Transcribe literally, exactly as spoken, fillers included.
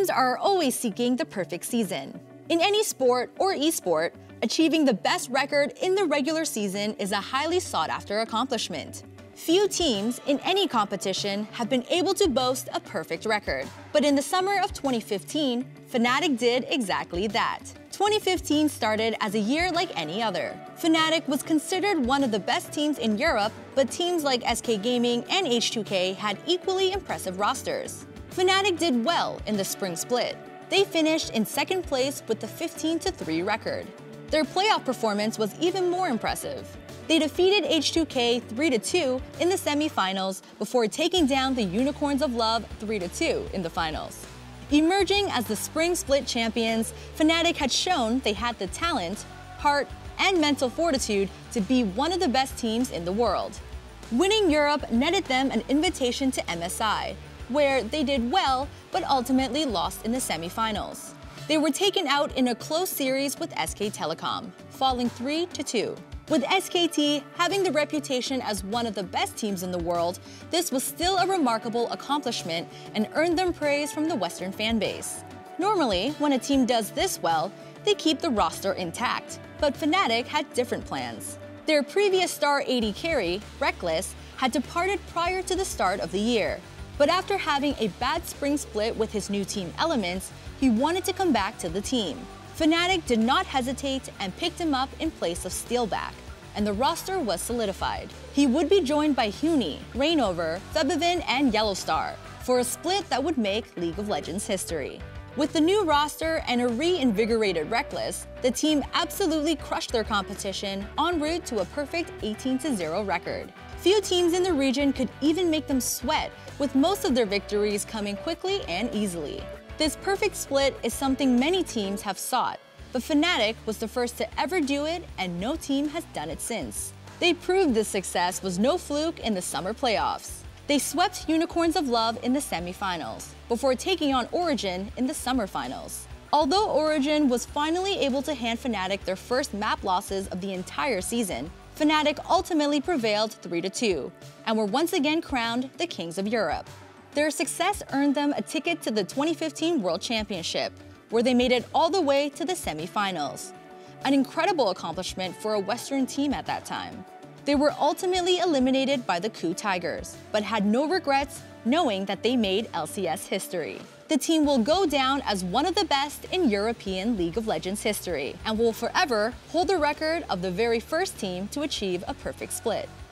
Teams are always seeking the perfect season. In any sport or esport, achieving the best record in the regular season is a highly sought-after accomplishment. Few teams in any competition have been able to boast a perfect record. But in the summer of twenty fifteen, Fnatic did exactly that. twenty fifteen started as a year like any other. Fnatic was considered one of the best teams in Europe, but teams like S K Gaming and H two K had equally impressive rosters. Fnatic did well in the spring split. They finished in second place with the fifteen to three record. Their playoff performance was even more impressive. They defeated H two K three to two in the semifinals before taking down the Unicorns of Love three to two in the finals. Emerging as the spring split champions, Fnatic had shown they had the talent, heart, and mental fortitude to be one of the best teams in the world. Winning Europe netted them an invitation to M S I, where they did well but ultimately lost in the semifinals. They were taken out in a close series with S K Telecom, falling three to two. With S K T having the reputation as one of the best teams in the world, this was still a remarkable accomplishment and earned them praise from the Western fanbase. Normally, when a team does this well, they keep the roster intact, but Fnatic had different plans. Their previous star A D carry, Rekkles, had departed prior to the start of the year. But after having a bad spring split with his new team Elements, he wanted to come back to the team. Fnatic did not hesitate and picked him up in place of Steelback, and the roster was solidified. He would be joined by Huni, Reignover, Febiven, and Yellowstar for a split that would make League of Legends history. With the new roster and a reinvigorated Rekkles, the team absolutely crushed their competition en route to a perfect eighteen to zero record. Few teams in the region could even make them sweat, with most of their victories coming quickly and easily. This perfect split is something many teams have sought, but Fnatic was the first to ever do it, and no team has done it since. They proved this success was no fluke in the summer playoffs. They swept Unicorns of Love in the semifinals, before taking on Origen in the summer finals. Although Origen was finally able to hand Fnatic their first map losses of the entire season, Fnatic ultimately prevailed three to two, and were once again crowned the Kings of Europe. Their success earned them a ticket to the twenty fifteen World Championship, where they made it all the way to the semifinals. An incredible accomplishment for a Western team at that time. They were ultimately eliminated by the K U Tigers, but had no regrets knowing that they made L C S history. The team will go down as one of the best in European League of Legends history, and will forever hold the record of the very first team to achieve a perfect split.